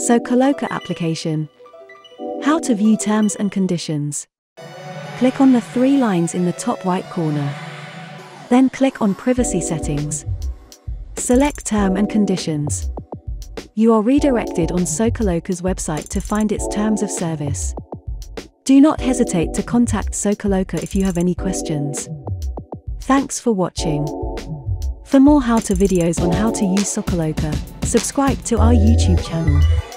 SocaLoca application. How to view terms and conditions. Click on the three lines in the top right corner. Then click on Privacy Settings. Select Term and Conditions. You are redirected on SocaLoca's website to find its terms of service. Do not hesitate to contact SocaLoca if you have any questions. Thanks for watching. For more how-to videos on how to use SocaLoca, subscribe to our YouTube channel.